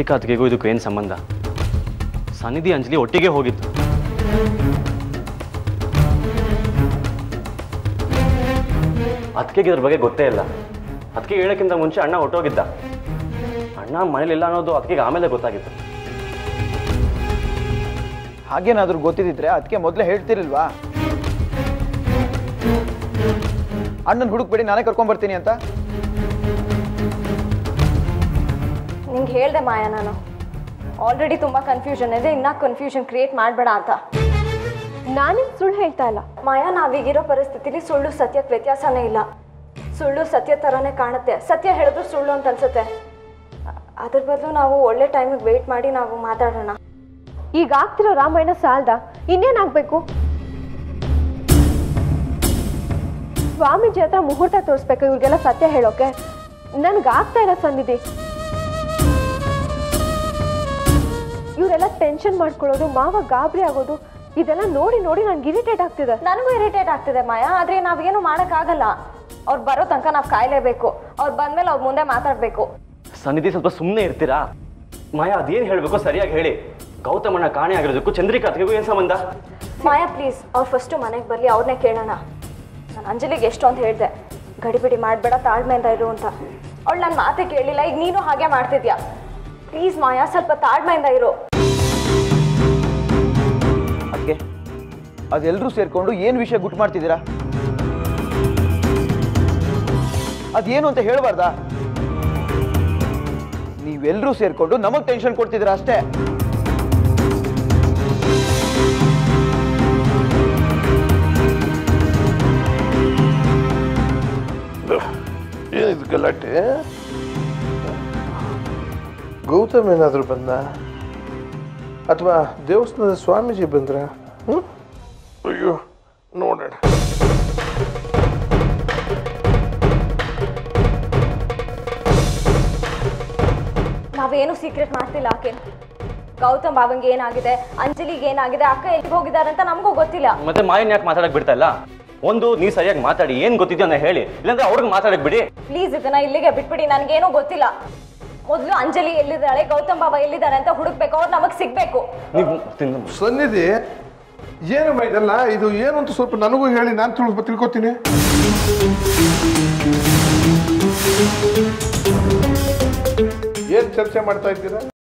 ಚಂದ್ರಿಕಾ ಅತ್ತಿಗೆಗೂ ಇದಕ್ಕೂ ಏನು ಸಂಬಂಧ? ಸನ್ನಿಧಿ ಅಂಜಲಿ ಒಟ್ಟಿಗೆ ಹೋಗಿದ್ದು. ಅದಕ್ಕೆ ಇದ್ರ ಬಗ್ಗೆ ಗೊತ್ತೇ ಇಲ್ಲ. ಅದಕ್ಕೆ ಹೇಳೋಕ್ಕಿಂತ ಮುಂಚೆ ಅಣ್ಣ ಹೊಟ್ಟೋಗಿದ್ದ. ಅಣ್ಣ ಮನೇಲಿಲ್ಲ ಅನ್ನೋದು ಅದಕ್ಕೆ ಆಮೇಲೆ ಗೊತ್ತಾಗಿತ್ತು. ಹಾಗೇನಾದ್ರೂ ಗೊತ್ತಿದ್ದಿದ್ರೆ ಅದಕ್ಕೆ ಮೊದಲೇ ಹೇಳ್ತಿರ್ಲಿಲ್ವಾ? ಅಣ್ಣನ ಹುಡುಕ್ಬೇಡಿ, ನಾನೇ ಕರ್ಕೊಂಡ್ಬರ್ತೀನಿ ಅಂತ. ನಿಂಗೆ ಹೇಳ್ದೆ ಮಾಯಾ, ನಾನು ಆಲ್ರೆಡಿ ತುಂಬ ಕನ್ಫ್ಯೂಷನ್ ಇದೆ, ಇನ್ನೂ ಕನ್ಫ್ಯೂಷನ್ ಕ್ರಿಯೇಟ್ ಮಾಡಬೇಡ ಅಂತ. ನಾನೇನು ಸುಳ್ಳು ಹೇಳ್ತಾ ಇಲ್ಲ ಮಾಯಾ. ನಾವೀಗಿರೋ ಪರಿಸ್ಥಿತಿಲಿ ಸುಳ್ಳು ಸತ್ಯಕ್ಕೆ ವ್ಯತ್ಯಾಸನೇ ಇಲ್ಲ. ಸುಳ್ಳು ಸತ್ಯ ಥರನೇ ಕಾಣುತ್ತೆ, ಸತ್ಯ ಹೇಳಿದ್ರು ಸುಳ್ಳು ಅಂತ ಅನ್ಸುತ್ತೆ. ಅದ್ರ ಬದಲು ನಾವು ಒಳ್ಳೆ ಟೈಮಿಗೆ ವೆಯ್ಟ್ ಮಾಡಿ ನಾವು ಮಾತಾಡೋಣ. ಈಗ ಆಗ್ತಿರೋ ರಾಮಾಯಣ ಸಾಲ್ದ, ಇನ್ನೇನಾಗಬೇಕು? ಸ್ವಾಮೀಜಿ ಹತ್ರ ಮುಹೂರ್ತ ತೋರಿಸ್ಬೇಕು ಇವ್ರಿಗೆಲ್ಲ ಸತ್ಯ ಹೇಳೋಕೆ. ನನಗಾಗ್ತಾ ಇಲ್ಲ ಸನ್ನಿಧಿ. ಇವರೆಲ್ಲ ಟೆನ್ಷನ್ ಮಾಡ್ಕೊಳ್ಳೋದು, ಮಾವ ಗಾಬರಿ ಆಗೋದು, ಇದೆಲ್ಲ ನೋಡಿ ನೋಡಿ ನನ್ಗೆ ಇರಿಟೇಟ್ ಆಗ್ತಿದೆ. ನನಗೂ ಇರಿಟೇಟ್ ಆಗ್ತಿದೆ ಮಾಯಾ, ಆದರೆ ನಾವೇನು ಮಾಡೋಕ್ಕಾಗಲ್ಲ. ಅವ್ರು ಬರೋ ತನಕ ನಾವು ಕಾಯಲೇಬೇಕು. ಅವ್ರು ಬಂದ್ಮೇಲೆ ಅವ್ರ ಮುಂದೆ ಮಾತಾಡಬೇಕು. ಸನ್ನಿಧಿ, ಸ್ವಲ್ಪ ಸುಮ್ಮನೆ ಇರ್ತೀರಾ? ಮಾಯಾ, ಅದೇನು ಹೇಳಬೇಕು ಸರಿಯಾಗಿ ಹೇಳಿ. ಗೌತಮಣ್ಣ ಕಾಣೆ ಆಗಿರೋದಕ್ಕೂ ಚಂದ್ರಿಕಾ ಅತ್ತಿಗೆಗೂ ಏನು ಸಂಬಂಧ? ಮಾಯಾ ಪ್ಲೀಸ್, ಅವ್ರು ಫಸ್ಟು ಮನೆಗೆ ಬರಲಿ, ಅವ್ರನ್ನೇ ಕೇಳೋಣ. ನಾನು ಅಂಜಲಿಗೆ ಎಷ್ಟು ಅಂತ ಹೇಳಿದೆ, ಗಡಿಬಿಡಿ ಮಾಡಬೇಡ, ತಾಳ್ಮೆಯಿಂದ ಇರು ಅಂತ. ಅವಳು ನನ್ನ ಮಾತೇ ಕೇಳಿಲ್ಲ. ಈಗ ನೀನು ಹಾಗೆ ಮಾಡ್ತಿದ್ಯಾ. ಪ್ಲೀಸ್ ಮಾಯಾ, ಸ್ವಲ್ಪ ತಾಳ್ಮೆಯಿಂದ ಇರು. ಅದಕ್ಕೆ ಅದೆಲ್ಲರೂ ಸೇರ್ಕೊಂಡು ಏನು ವಿಷಯ ಗುಟ್ಟು ಮಾಡ್ತಿದ್ದೀರಾ? ಅದೇನು ಅಂತ ಹೇಳ್ಬಾರ್ದಾ? ನೀವೆಲ್ಲರೂ ಸೇರ್ಕೊಂಡು ನಮಗೆ ಟೆನ್ಷನ್ ಕೊಡ್ತಿದ್ದೀರಾ ಅಷ್ಟೇ. ಏನಿದು ಗಲಾಟೆ? ಗೌತಮ್ ಏನಾದರೂ ಬಂದ ಅಥವಾ ದೇವಸ್ಥಾನದ ಸ್ವಾಮೀಜಿ ಬಂದ್ರ? ಅಯ್ಯೋ, ನೋಡೋಣ. ನಾವೇನು ಸೀಕ್ರೆಟ್ ಮಾಡ್ತಿಲ್ಲ. ಆಕೆ ಗೌತಮ್ ಬಾಬಂಗೆ ಏನಾಗಿದೆ, ಅಂಜಲಿಗೆ ಏನಾಗಿದೆ, ಅಕ್ಕ ಎಲ್ಲಿಗೆ ಹೋಗಿದ್ದಾರೆ ಅಂತ ನಮಗೂ ಗೊತ್ತಿಲ್ಲ. ಮತ್ತೆ ಮಾಯನ್ ಯಾಕೆ ಮಾತಾಡಕ್ ಬಿಡ್ತಾ ಇಲ್ಲ? ಒಂದು, ನೀವು ಸರಿಯಾಗಿ ಮಾತಾಡಿ, ಏನ್ ಗೊತ್ತಿದ್ಯೋ ಅಂತ ಹೇಳಿ, ಇಲ್ಲಾಂದ್ರೆ ಅವ್ರಿಗೆ ಮಾತಾಡಕ್ ಬಿಡಿ. ಪ್ಲೀಸ್, ಇದನ್ನ ಇಲ್ಲಿಗೆ ಬಿಟ್ಬಿಡಿ. ನನಗೇನೂ ಗೊತ್ತಿಲ್ಲ. ಮೊದಲು ಅಂಜಲಿ ಎಲ್ಲಿದ್ದಾಳೆ, ಗೌತಮ್ ಬಾಬಾ ಎಲ್ಲಿದ್ದಾರೆ ಅಂತ ಹುಡುಕ್ಬೇಕು. ಅವ್ರು ನಮಗೆ ಸಿಗ್ಬೇಕು. ಸನ್ನಿಧಿ, ಏನಮ್ಮ ಇದೆಲ್ಲ? ಇದು ಏನು ಅಂತ ಸ್ವಲ್ಪ ನನಗೂ ಹೇಳಿ, ನಾನು ತಿಳ್ಕೊತೀನಿ. ಏನ್ ಚರ್ಚೆ ಮಾಡ್ತಾ ಇದ್ದೀರಾ?